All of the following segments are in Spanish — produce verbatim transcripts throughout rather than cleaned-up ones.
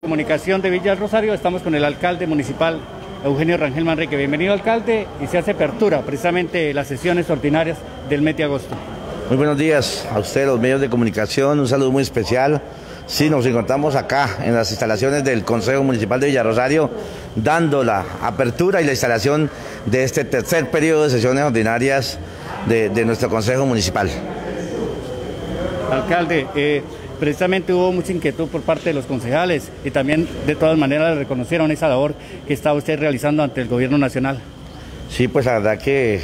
Comunicación de Villa Rosario, estamos con el alcalde municipal Eugenio Rangel Manrique. Bienvenido, alcalde, y se hace apertura precisamente las sesiones ordinarias del mes de agosto. Muy buenos días a ustedes, los medios de comunicación, un saludo muy especial. Sí, nos encontramos acá en las instalaciones del Consejo Municipal de Villa Rosario, dando la apertura y la instalación de este tercer periodo de sesiones ordinarias de, de nuestro Consejo Municipal. Alcalde, eh, precisamente hubo mucha inquietud por parte de los concejales y también de todas maneras le reconocieron esa labor que está usted realizando ante el gobierno nacional. Sí, pues la verdad que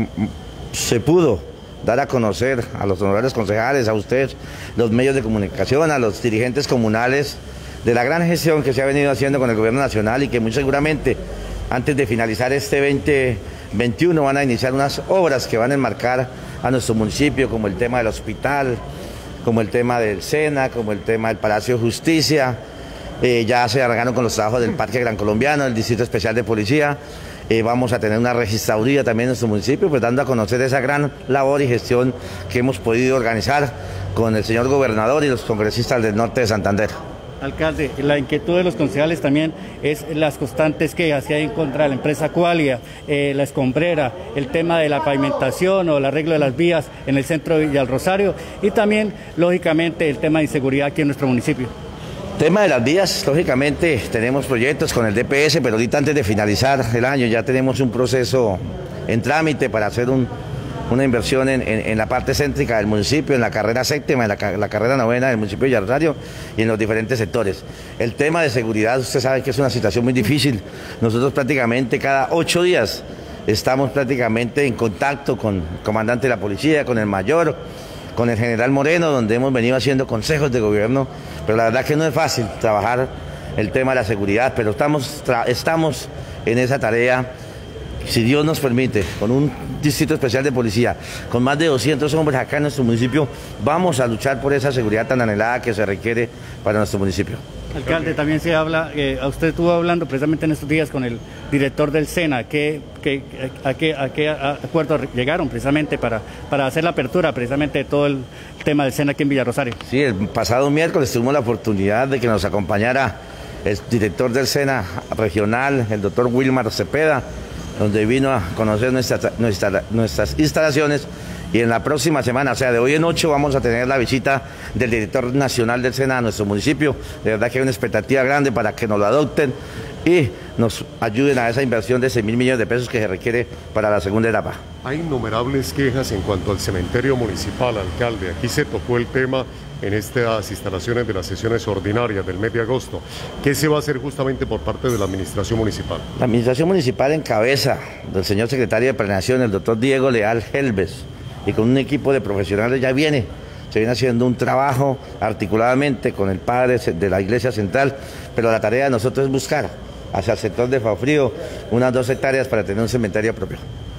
se pudo dar a conocer a los honorables concejales, a ustedes, los medios de comunicación, a los dirigentes comunales, de la gran gestión que se ha venido haciendo con el gobierno nacional y que muy seguramente antes de finalizar este veinte veintiuno van a iniciar unas obras que van a enmarcar a nuestro municipio, como el tema del hospital, como el tema del SENA, como el tema del Palacio de Justicia. Eh, ya se arrancaron con los trabajos del Parque Gran Colombiano, el Distrito Especial de Policía. Eh, vamos a tener una registraduría también en nuestro municipio, pues dando a conocer esa gran labor y gestión que hemos podido organizar con el señor gobernador y los congresistas del norte de Santander. Alcalde, la inquietud de los concejales también es las constantes quejas que hay en contra de la empresa Qualia, eh, la escombrera, el tema de la pavimentación o el arreglo de las vías en el centro de Villa Rosario y también, lógicamente, el tema de inseguridad aquí en nuestro municipio. Tema de las vías, lógicamente tenemos proyectos con el D P S, pero ahorita antes de finalizar el año ya tenemos un proceso en trámite para hacer un, una inversión en, en, en la parte céntrica del municipio, en la carrera séptima, en la, la carrera novena del municipio de Villa Rosario y en los diferentes sectores. El tema de seguridad, usted sabe que es una situación muy difícil. Nosotros prácticamente cada ocho días estamos prácticamente en contacto con el comandante de la policía, con el mayor, con el general Moreno, donde hemos venido haciendo consejos de gobierno, pero la verdad que no es fácil trabajar el tema de la seguridad, pero estamos, estamos en esa tarea, si Dios nos permite, con un distrito especial de policía, con más de doscientos hombres acá en nuestro municipio, vamos a luchar por esa seguridad tan anhelada que se requiere para nuestro municipio. Alcalde, también se habla, eh, usted estuvo hablando precisamente en estos días con el director del SENA, que, que, a, qué, a qué acuerdo llegaron precisamente para, para hacer la apertura precisamente de todo el tema del SENA aquí en Villa Rosario. Sí, el pasado miércoles tuvimos la oportunidad de que nos acompañara el director del SENA regional, el doctor Wilmar Cepeda, donde vino a conocer nuestra, nuestra, nuestras instalaciones. Y en la próxima semana, o sea, de hoy en ocho, vamos a tener la visita del director nacional del SENA a nuestro municipio. De verdad que hay una expectativa grande para que nos lo adopten y nos ayuden a esa inversión de seis mil millones de pesos que se requiere para la segunda etapa. Hay innumerables quejas en cuanto al cementerio municipal, alcalde. Aquí se tocó el tema en estas instalaciones de las sesiones ordinarias del mes de agosto. ¿Qué se va a hacer justamente por parte de la administración municipal? La administración municipal en cabeza del señor secretario de Planeación, el doctor Diego Leal Helves, y con un equipo de profesionales ya viene, se viene haciendo un trabajo articuladamente con el padre de la Iglesia Central, pero la tarea de nosotros es buscar hacia el sector de Faufrío unas dos hectáreas para tener un cementerio propio.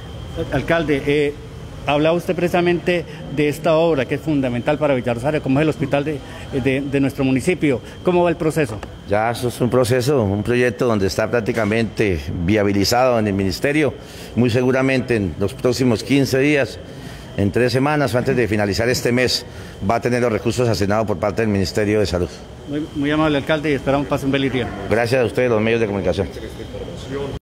Alcalde, eh, hablaba usted precisamente de esta obra que es fundamental para Villa Rosario, como es el hospital de, de, de nuestro municipio. ¿Cómo va el proceso? Ya eso es un proceso, un proyecto donde está prácticamente viabilizado en el ministerio, muy seguramente en los próximos quince días, en tres semanas, antes de finalizar este mes, va a tener los recursos asignados por parte del Ministerio de Salud. Muy, muy amable, alcalde, y esperamos pase un feliz día. Gracias a ustedes, los medios de comunicación.